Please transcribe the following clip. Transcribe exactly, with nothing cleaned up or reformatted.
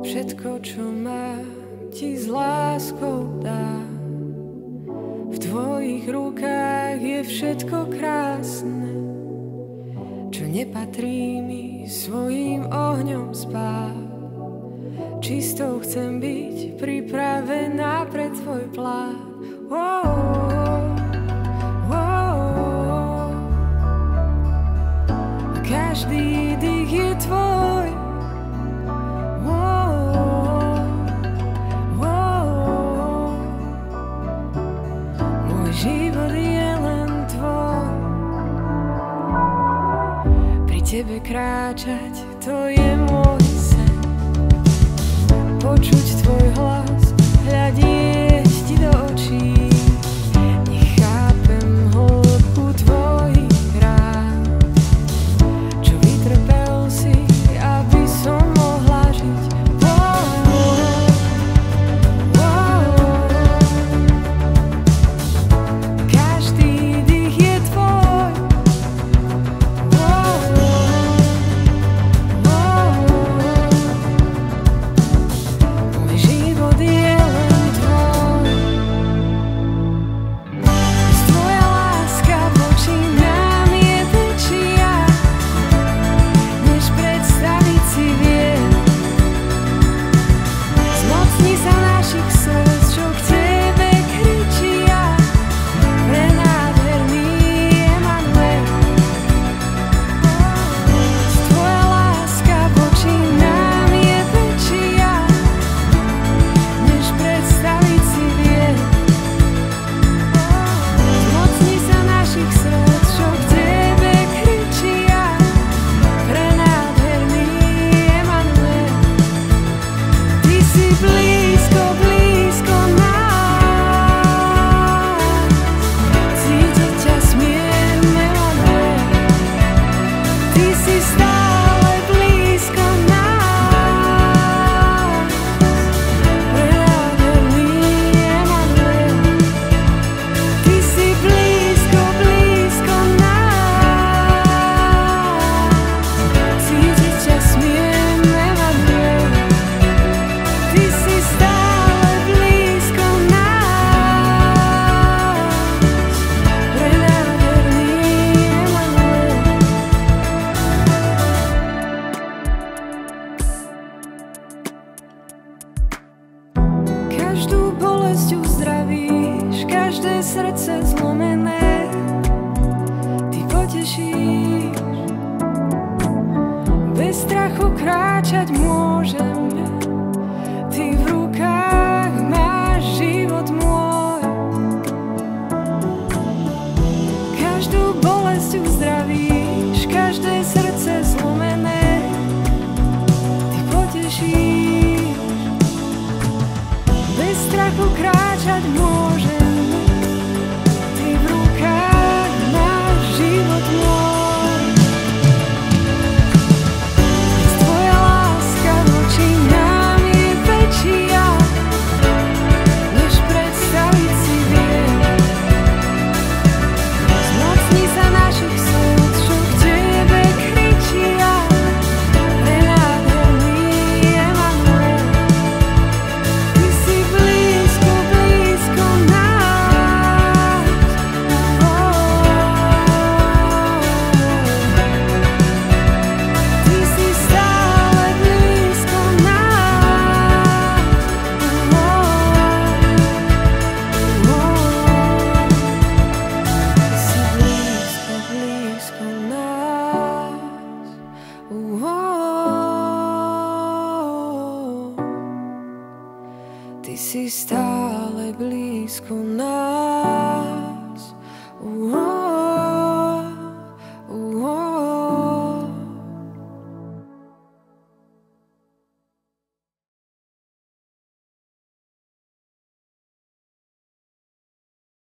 Všetko, čo mám, ti s láskou dám. V tvojich rukách je všetko krásne, čo nepatrí mi svojím ohňom spáť. Čistou chcem byť pripravená pre tvoj plán. Oh, oh, oh. Každý dých je tvoj. Oh, oh, oh. Môj život je len tvoj. Pri tebe kráčať, to je môj sen. Počuť tvoj hlas, hľadieť ti do očí. Nechápem hĺbku tvojich rán, čo vytrpel si, aby som mohla žiť. Oh, oh, oh. Každý dých je tvoj. Oh, oh, oh. Môj život je len tvoj. Tvoja láska voči nám je väčšia, než predstaviť si viem. Zmocni sa našich srdc, čo k tebe kričia. Prenádherný Emanuel. Tvoja láska voči nám je väčšia, než predstaviť si viem. Zmocni sa našich srdc, čo k tebe kričia. Prenádherný Emanuel. Ty si blízko, blízko nás. Cítiť ťa smiem, Emanuel. Ty si stále blízko nás. Prenádherný Emanuel. Ty si blízko, blízko nás. Cítiť ťa smiem, Emanuel. Ty si stále blízko nás. Prenádherný Emanuel. Každú bolesť uzdravíš, každé srdce zlomené ty potešíš. Bez strachu kráčať môžeme, ty v rukách máš život môj. Každú bolesť uzdravíš, každé srdce zlomené ty potešíš. Bez strachu kráčať môžeme.